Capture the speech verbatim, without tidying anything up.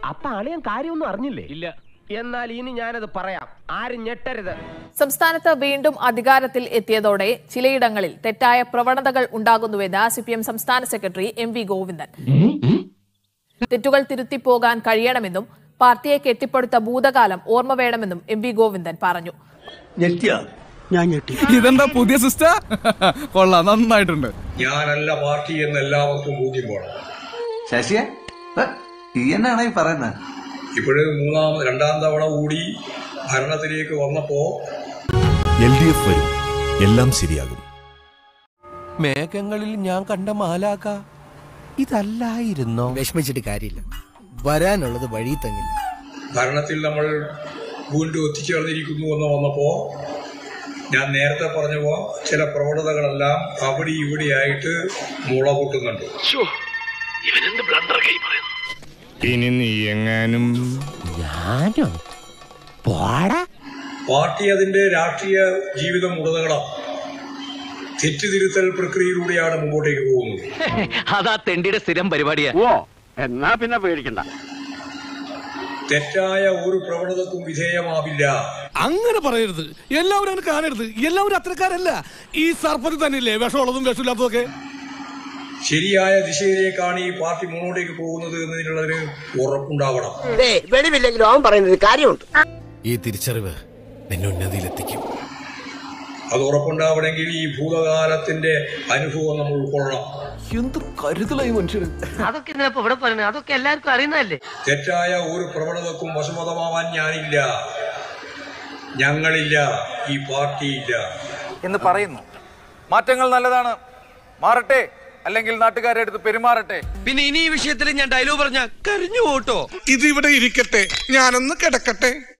അപ്പൊ അളിയൻ കാര്യമൊന്നും അറിഞ്ഞില്ലേ? ഇല്ല. എന്നാൽ ഇനി ഞാനത് പറയാം, ആരും ഞെട്ടരുത്. സംസ്ഥാനത്ത് വീണ്ടും അധികാരത്തിൽ എത്തിയതോടെ ചിലയിടങ്ങളിൽ തെറ്റായ പ്രവണതകൾ ഉണ്ടാകുന്നുവെന്ന് സി പി എം സംസ്ഥാന സെക്രട്ടറി എം വി ഗോവിന്ദൻ. തെറ്റുകൾ തിരുത്തിപ്പോകാൻ കഴിയണമെന്നും പാർട്ടിയെ കെട്ടിപ്പടുത്ത ഭൂതകാലം ഓർമ്മ വേണമെന്നും എം വി ഗോവിന്ദൻ പറഞ്ഞു. ഇതെന്താ പുതിയ സിസ്റ്റർ? കൊള്ളാം, നന്നായിട്ടുണ്ട്. ഞാനല്ല പാർട്ടി എന്ന് എല്ലാവർക്കും ബോധ്യം പോകണം. ശശിയെ എന്നാണ് ഈ പറയുന്നത്? ഇപ്പോഴ് മൂന്നാം രണ്ടാം തവണ കൂടി ഭരണത്തിലേക്ക് വന്നപ്പോ എൽ ഡി എഫ് വരും, എല്ലാം ശരിയാകും. മേഘങ്ങളിൽ ഞാൻ കണ്ട മാലാക ഇതല്ലായിരുന്നോ? വിഷമിച്ചിട്ട് കാര്യമില്ല, വരാനുള്ളത് വഴി തങ്ങില്ല. ഭരണത്തിൽ നമ്മൾ വീണ്ടും എത്തിച്ചേർന്നിരിക്കുന്നു എന്ന് വന്നപ്പോ ഞാൻ നേരത്തെ പറഞ്ഞ ചില പ്രവണതകളെല്ലാം അവിടെ ഇവിടെയായിട്ട് മുള പൊട്ടുന്നുണ്ട്. ഇനി നീ എങ്ങാനും പാർട്ടി അതിന്റെ രാഷ്ട്രീയ ജീവിതം ഉടനീളം തെറ്റുതിരുത്തൽ പ്രക്രിയയിലൂടെയാണ് മുമ്പോട്ടേക്ക് പോകുന്നത്. അതാ തെണ്ടിയുടെ സ്ഥിരം പരിപാടിയാ. ഓ എന്നാ പിന്നെ പേടിക്കണ്ട. തെറ്റായ ഒരു പ്രവണതക്കും വിധേയമാവില്ല. അങ്ങനെ പറയരുത്, എല്ലാവരും അങ്ങനെ കാണരുത്. എല്ലാവരും അത്രക്കാരല്ല. ഈ സർപ്പത്തിൽ തന്നെയല്ലേ വിഷമുള്ളതും വിഷമില്ലാത്തതൊക്കെ. ശരിയായ ദിശയിലേക്കാണ് ഈ പാർട്ടി മുന്നോട്ടേക്ക് പോകുന്നത് എന്നതിനുള്ളൊരു ഉറപ്പുണ്ടാവണം. വെളിവില്ലെങ്കിലും അവൻ പറയുന്നത് കാര്യമുണ്ട്. ഈ തിരിച്ചറിവ് നിന്നെ ഉന്നതിയിലെത്തിക്കും. അത് ഉറപ്പുണ്ടാവണമെങ്കിൽ ഈ ഭൂതകാലത്തിന്റെ അനുഭവം നമ്മൾ ഉൾക്കൊള്ളണം. എന്ത് കരുതലായി മനുഷ്യന്. അതൊക്കെ ഇവിടെ പറയുന്നത് അതൊക്കെ എല്ലാവർക്കും അറിയുന്നതല്ലേ. തെറ്റായ ഒരു പ്രവണതക്കും വശമതമാവാൻ ഞാനില്ല, ഞങ്ങളില്ല, ഈ പാർട്ടിയില്ല എന്ന് പറയുന്നു. മാറ്റങ്ങൾ നല്ലതാണ്, മാറട്ടെ, അല്ലെങ്കിൽ നാട്ടുകാരെ അടുത്ത് പെരുമാറട്ടെ. പിന്നെ ഇനി ഈ വിഷയത്തിൽ ഞാൻ ഡയലോഗ് പറഞ്ഞ കരഞ്ഞു പോട്ടോ. ഇതിവിടെ ഇരിക്കട്ടെ, ഞാനൊന്ന് കിടക്കട്ടെ.